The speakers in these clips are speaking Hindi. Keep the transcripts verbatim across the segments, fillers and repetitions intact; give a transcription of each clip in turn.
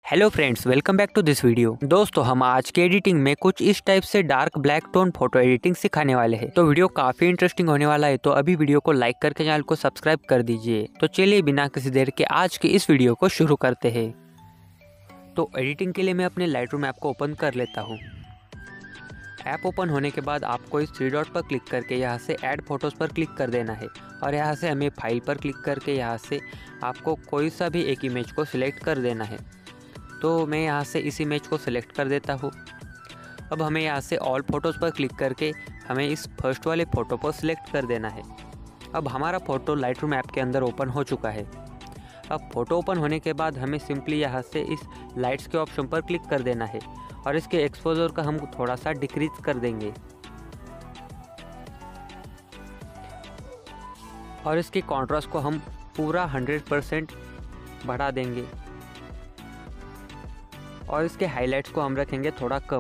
Hello friends, welcome back to this video. दोस्तों, हम आज के एडिटिंग में कुछ इस टाइप से dark black tone photo editing सिखाने वाले हैं। तो वीडियो काफी इंटरेस्टिंग होने वाला है, तो अभी वीडियो को लाइक करके चैनल को सब्सक्राइब कर दीजिए। तो चलिए बिना किसी देर के आज के इस वीडियो को शुरू करते हैं। तो एडिटिंग के लिए मैं अपने लाइटरूम ऐप को ओपन कर लेता हूँ। ऐप ओपन होने के बाद आपको इस थ्री डॉट पर क्लिक करके यहाँ से ऐड फोटोज़ पर क्लिक कर देना है और यहाँ से हमें फाइल पर क्लिक करके यहाँ से आपको कोई सा भी एक इमेज को सिलेक्ट कर देना है। तो मैं यहाँ से इस इमेज को सिलेक्ट कर देता हूँ। अब हमें यहाँ से ऑल फोटोज़ पर क्लिक करके हमें इस फर्स्ट वाले फ़ोटो को सिलेक्ट कर देना है। अब हमारा फ़ोटो लाइटरूम ऐप के अंदर ओपन हो चुका है। अब फ़ोटो ओपन होने के बाद हमें सिंपली यहाँ से इस लाइट्स के ऑप्शन पर क्लिक कर देना है और इसके एक्सपोजर का हम थोड़ा सा डिक्रीज कर देंगे और इसके कॉन्ट्रास्ट को हम पूरा हंड्रेड परसेंट बढ़ा देंगे और इसके हाइलाइट्स को हम रखेंगे थोड़ा कम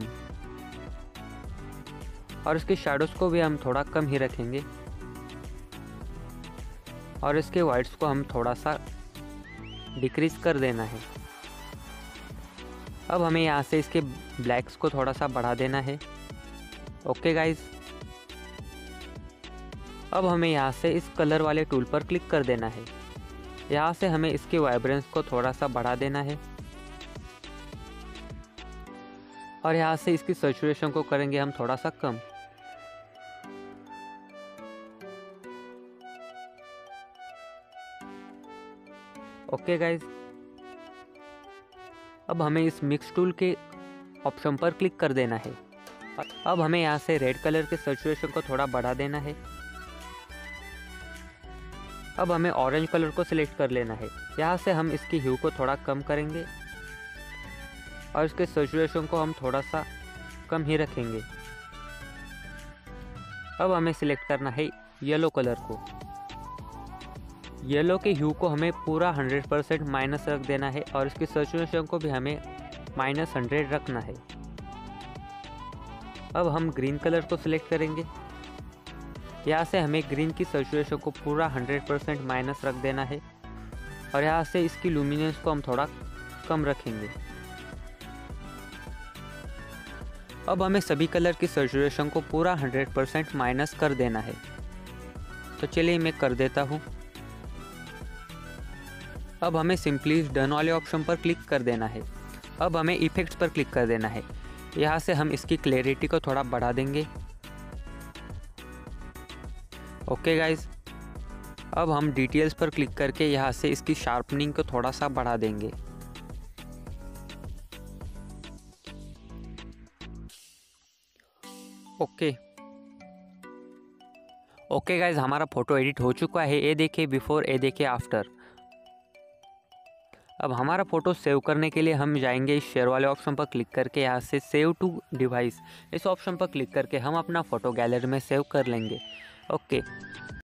और इसके शैडोज को भी हम थोड़ा कम ही रखेंगे और इसके वाइट्स को हम थोड़ा सा डिक्रीज कर देना है। अब हमें यहाँ से इसके ब्लैक्स को थोड़ा सा बढ़ा देना है। ओके गाइज, अब हमें यहाँ से इस कलर वाले टूल पर क्लिक कर देना है। यहाँ से हमें इसके वाइब्रेंस को थोड़ा सा बढ़ा देना है और यहाँ से इसकी सैचुरेशन को करेंगे हम थोड़ा सा कम। ओके गाइज, अब हमें इस मिक्स टूल के ऑप्शन पर क्लिक कर देना है। अब हमें यहाँ से रेड कलर के सैचुरेशन को थोड़ा बढ़ा देना है। अब हमें ऑरेंज कलर को सिलेक्ट कर लेना है। यहाँ से हम इसकी ह्यू को थोड़ा कम करेंगे और इसके सैचुरेशन को हम थोड़ा सा कम ही रखेंगे। अब हमें सिलेक्ट करना है येलो कलर को। येलो के ह्यू को हमें पूरा हंड्रेड परसेंट माइनस रख देना है और इसकी सैचुरेशन को भी हमें माइनस हंड्रेड रखना है। अब हम ग्रीन कलर को सिलेक्ट करेंगे। यहाँ से हमें ग्रीन की सैचुरेशन को पूरा हंड्रेड परसेंट माइनस रख देना है और यहाँ से इसकी लुमिनेंस को हम थोड़ा कम रखेंगे। अब हमें सभी कलर की सैचुरेशन को पूरा हंड्रेड परसेंट माइनस कर देना है। तो चलिए मैं कर देता हूँ। अब हमें सिंपली डन वाले ऑप्शन पर क्लिक कर देना है। अब हमें इफेक्ट्स पर क्लिक कर देना है। यहाँ से हम इसकी क्लैरिटी को थोड़ा बढ़ा देंगे। ओके गाइज, अब हम डिटेल्स पर क्लिक करके यहाँ से इसकी शार्पनिंग को थोड़ा सा बढ़ा देंगे। ओके ओके गाइज, हमारा फोटो एडिट हो चुका है। ये देखिए बिफोर, ये देखिए आफ्टर। अब हमारा फ़ोटो सेव करने के लिए हम जाएंगे इस शेयर वाले ऑप्शन पर क्लिक करके यहाँ से सेव टू डिवाइस इस ऑप्शन पर क्लिक करके हम अपना फ़ोटो गैलरी में सेव कर लेंगे। ओके